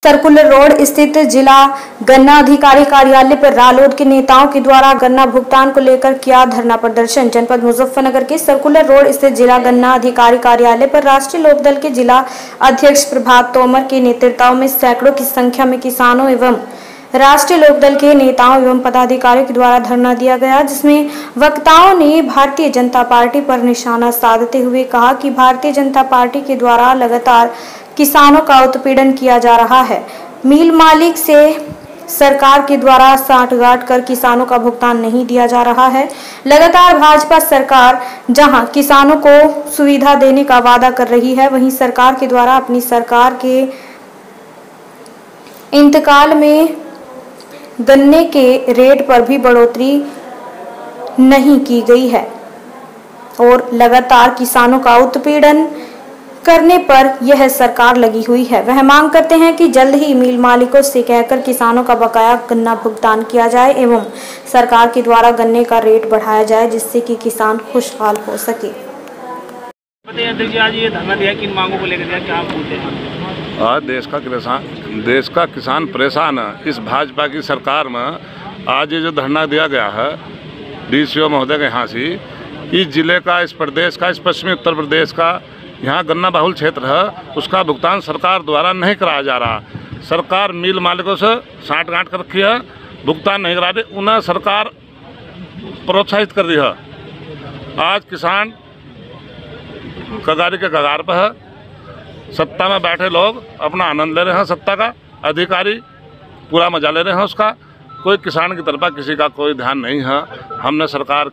Circular road स्थित जिला गन्ना अधिकारी कार्यालय पर रालोद के नेताओं के द्वारा गन्ना भुगतान को लेकर किया धरना प्रदर्शन। जनपद मुजफ्फरनगर के सर्कुलर रोड स्थित जिला गन्ना अधिकारी कार्यालय पर राष्ट्रीय लोकदल के जिला अध्यक्ष प्रभात तोमर के नेतृत्व में सैकड़ों की संख्या में किसानों एवं राष्ट्रीय लोकदल के नेताओं एवं पदाधिकारियों के द्वारा धरना दिया गया, जिसमें वक्ताओं ने भारतीय जनता पार्टी पर निशाना साधते हुए कहा कि भारतीय जनता पार्टी के द्वारा लगातार किसानों का उत्पीड़न किया जा रहा है। मिल मालिक से सरकार के द्वारा सांठगांठ कर किसानों का भुगतान नहीं दिया जा रहा है। लगातार भाजपा सरकार जहां किसानों को सुविधा देने का वादा कर रही है, वहीं सरकार के द्वारा अपनी सरकार के इंतकाल में गन्ने के रेट पर भी बढ़ोतरी नहीं की गई है और लगातार किसानों का उत्पीड़न करने पर यह सरकार लगी हुई है। वह मांग करते हैं कि जल्द ही मिल मालिकों से कहकर किसानों का बकाया गन्ना भुगतान किया जाए एवं सरकार के द्वारा गन्ने का रेट बढ़ाया जाए, जिससे कि किसान खुशहाल हो सके। आज ये धरना दिया, किन मांगों को लेकर दिया, क्या बोलते हैं? आज देश का किसान परेशान है। इस भाजपा की सरकार में आज ये जो धरना दिया गया है DCO महोदय के यहाँ से, इस जिले का, इस प्रदेश का, इस पश्चिमी उत्तर प्रदेश का, यहाँ गन्ना बहुल क्षेत्र है, उसका भुगतान सरकार द्वारा नहीं कराया जा रहा। सरकार मिल मालिकों से सांठगांठ कर रखी है, भुगतान नहीं करा रही, उन्हें सरकार प्रोत्साहित कर रही है। आज किसान कगारी के कगार पर है। सत्ता में बैठे लोग अपना आनंद ले रहे हैं, सत्ता का अधिकारी पूरा मजा ले रहे हैं उसका। कोई किसान की तरफ किसी का कोई ध्यान नहीं है। हमने सरकार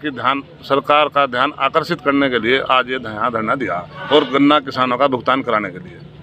का ध्यान आकर्षित करने के लिए आज ये यहाँ धरना दिया और गन्ना किसानों का भुगतान कराने के लिए।